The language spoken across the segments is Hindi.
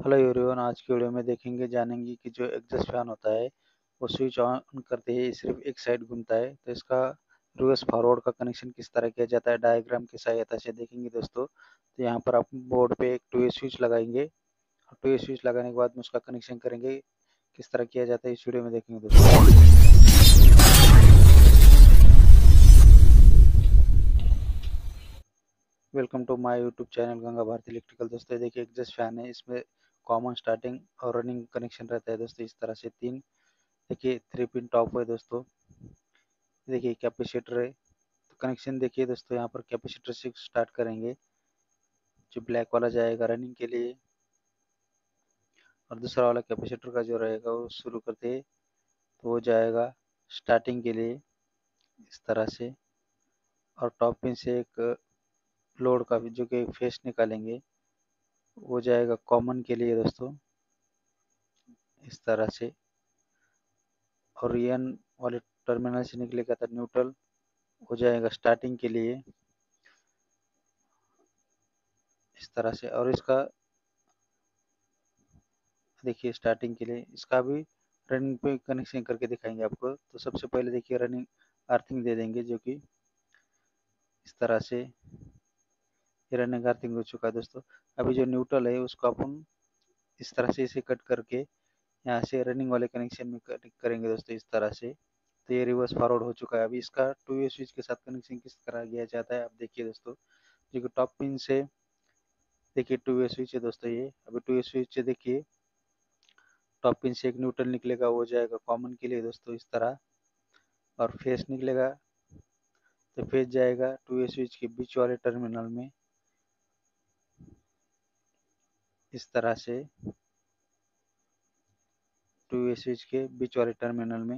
हेलो एवरीवन, आज की वीडियो में देखेंगे जानेंगे कि जो एग्जॉस्ट फैन होता है वो स्विच ऑन करते ही सिर्फ एक साइड घूमता है। तो इसका रिवर्स फॉरवर्ड का कनेक्शन किस तरह किया जाता है डायग्राम की सहायता से देखेंगे दोस्तों। तो यहाँ पर आप बोर्ड पे एक 2A स्विच लगाएंगे और 2A स्विच लगाने के बाद में उसका कनेक्शन करेंगे। किस तरह किया जाता है इस वीडियो में देखेंगे दोस्तों। Welcome to my YouTube channel Ganga Bharati electrical. दोस्तों देखिए एग्जॉस्ट फैन है, इसमें कॉमन स्टार्टिंग और रनिंग कनेक्शन रहता है दोस्तों। इस तरह से तीन देखिए 3 पिन टॉप है दोस्तों। देखिए कैपेसिटर है, तो कनेक्शन देखिए दोस्तों, यहाँ पर कैपेसिटर से स्टार्ट करेंगे। जो ब्लैक वाला जाएगा रनिंग के लिए और दूसरा वाला कैपेसिटर का जो रहेगा वो शुरू करते तो वो जाएगा स्टार्टिंग के लिए इस तरह से। और टॉप पिन से एक लोड का भी जो कि फेस निकालेंगे वो जाएगा कॉमन के लिए दोस्तों इस तरह से। और एन वाले टर्मिनल से निकलेगा तो न्यूट्रल हो जाएगा स्टार्टिंग के लिए इस तरह से। और इसका देखिए स्टार्टिंग के लिए इसका भी रनिंग पे कनेक्शन करके दिखाएंगे आपको। तो सबसे पहले देखिए रनिंग अर्थिंग दे देंगे, जो कि इस तरह से ये रनिंग अर्थिंग हो चुका है दोस्तों। अभी जो न्यूट्रल है उसको अपन इस तरह से इसे कट करके यहाँ से रनिंग वाले कनेक्शन में करेंगे दोस्तों इस तरह से। तो ये रिवर्स फॉरवर्ड हो चुका है। अभी इसका 2A स्विच के साथ कनेक्शन किस तरह किया जाता है आप देखिए दोस्तों। जो कि टॉप पिन से देखिए 2A स्विच है दोस्तों। ये अभी 2A स्विच देखिए टॉप पिन से एक न्यूट्रल निकलेगा वो जाएगा कॉमन के लिए दोस्तों इस तरह। और फेस निकलेगा तो फेस जाएगा 2A स्विच के बीच वाले टर्मिनल में इस तरह से। 2A स्विच के बीच वाले टर्मिनल में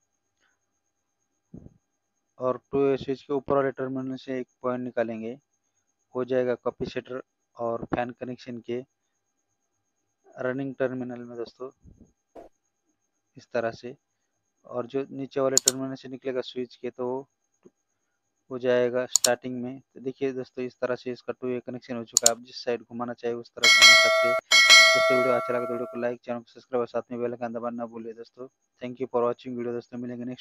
और 2A स्विच के ऊपर वाले टर्मिनल से एक पॉइंट निकालेंगे हो जाएगा कैपेसिटर और फैन कनेक्शन के रनिंग टर्मिनल में दोस्तों इस तरह से। और जो नीचे वाले टर्मिनल से निकलेगा स्विच के तो हो जाएगा स्टार्टिंग में। तो देखिए दोस्तों इस तरह से इसका 2A कनेक्शन हो चुका है। आप जिस साइड घुमाना चाहिए उस तरफ घुमा सकते हैं दोस्तों। वीडियो अच्छा लगा तो वीडियो को लाइक, चैनल को सब्सक्राइब और साथ में बेल आइकन दबाना ना भूलिए दोस्तों। Thank you for watching video दोस्तों। मिलेंगे नेक्स्ट